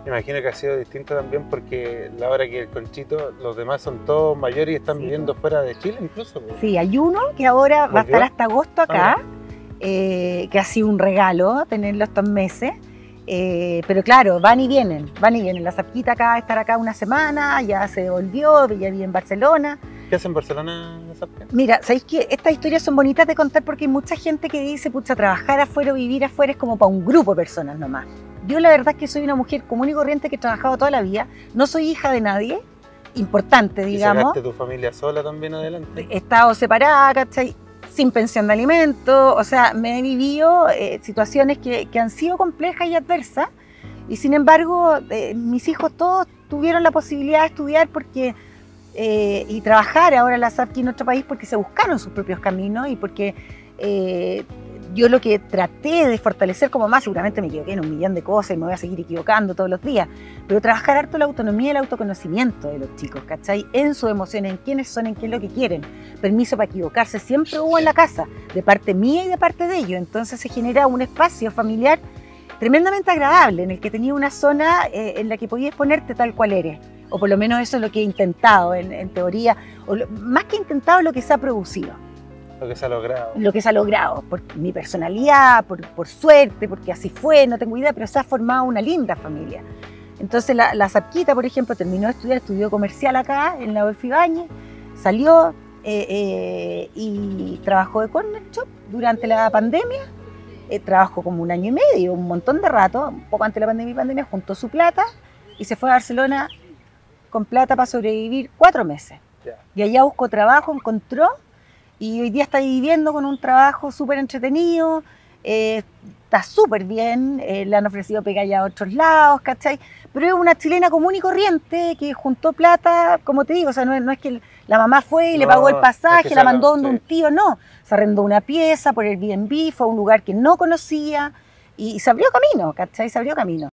Imagino que ha sido distinto también porque la hora que el Conchito, los demás son todos mayores y están viviendo fuera de Chile incluso. Sí, hay uno que ahora va a estar hasta agosto acá, Ah, que ha sido un regalo tenerlo estos meses. Pero claro, van y vienen. La Zapquita acá va a estar acá una semana, ya se devolvió, ya vive en Barcelona. ¿Qué hace en Barcelona, Zapka? Mira, ¿sabéis que estas historias son bonitas de contar porque hay mucha gente que dice, pucha, trabajar afuera o vivir afuera es como para un grupo de personas nomás? Yo la verdad es que soy una mujer común y corriente que he trabajado toda la vida, no soy hija de nadie, importante, digamos. ¿Y sacaste tu familia sola también adelante? He estado separada, ¿cachai? Sin pensión de alimentos, o sea, me he vivido situaciones que han sido complejas y adversas, y sin embargo, mis hijos todos tuvieron la posibilidad de estudiar porque y trabajar ahora en la Zapki en nuestro país porque se buscaron sus propios caminos y porque yo lo que traté de fortalecer como más, seguramente me equivoqué en un millón de cosas y me voy a seguir equivocando todos los días, pero trabajar harto la autonomía y el autoconocimiento de los chicos, ¿cachai? En sus emociones, en quiénes son, en qué es lo que quieren. Permiso para equivocarse siempre hubo en la casa, de parte mía y de parte de ellos. Entonces se genera un espacio familiar tremendamente agradable, en el que tenía una zona en la que podías ponerte tal cual eres. O por lo menos eso es lo que he intentado en teoría, más que intentado, lo que se ha producido. Lo que se ha logrado. Lo que se ha logrado, por mi personalidad, por suerte, porque así fue, no tengo idea, pero se ha formado una linda familia. Entonces la Zapquita, por ejemplo, terminó de estudiar, estudió comercial acá en la Adolfo Ibáñez, salió y trabajó de corner shop durante la pandemia. Trabajó como un año y medio, un montón de rato, un poco antes de la pandemia, juntó su plata y se fue a Barcelona con plata para sobrevivir 4 meses. Yeah. Y allá buscó trabajo, encontró, y hoy día está viviendo con un trabajo súper entretenido, está súper bien, le han ofrecido pegar ya a otros lados, ¿cachai? Pero es una chilena común y corriente que juntó plata, como te digo, o sea, no es que la mamá fue y le pagó el pasaje, la mandó donde un tío, no. Se arrendó una pieza por Airbnb, fue a un lugar que no conocía y se abrió camino, ¿cachai? Se abrió camino.